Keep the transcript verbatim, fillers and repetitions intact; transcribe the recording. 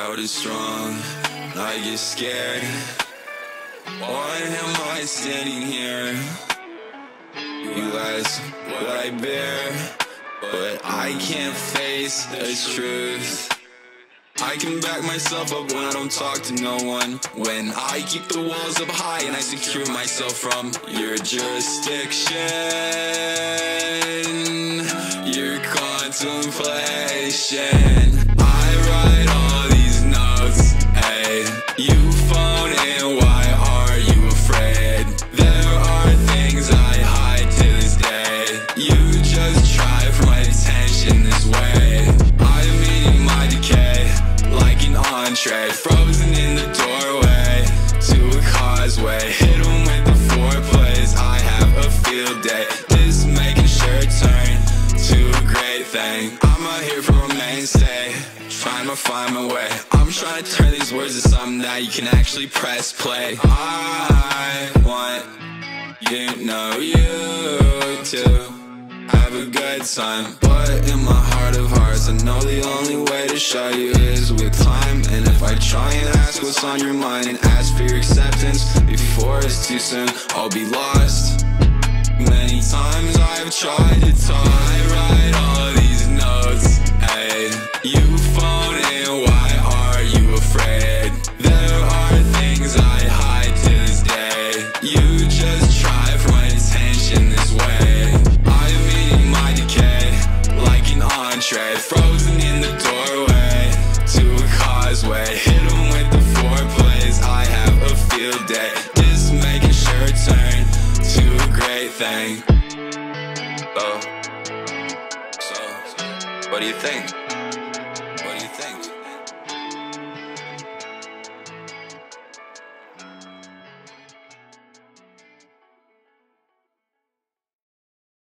Doubt is strong, I get scared. Why am I standing here? You ask what I bear, but I can't face the truth. I can back myself up when I don't talk to no one, when I keep the walls up high and I secure myself from your jurisdiction, your contemplation. I write all these notes, hey, you phone in, why are you afraid? There are things I hide to this day. You just try for my attention this way. I'm meeting my decay like an entree, frozen in the doorway to a causeway. Hit 'em with the foreplays, I have a field day. This making sure turn to a great thing. I'm out here for a mainstay, trying to find my way. I'm trying to turn these words to something that you can actually press play. I want you to know you to have a good time, but in my heart of hearts I know the only way to show you is with time. And if I try and ask what's on your mind and ask for your acceptance before it's too soon, I'll be lost. Many times I've tried to talk, I write all these notes, hey, you phone in, why are you afraid? There are things I hide to this day. You just try for my attention this way. I'm meeting my decay like an entree, frozen in the doorway to a causeway. Hit 'em with the foreplays, I have a field day. Just making sure turn to a great thing. Oh, so what do you think?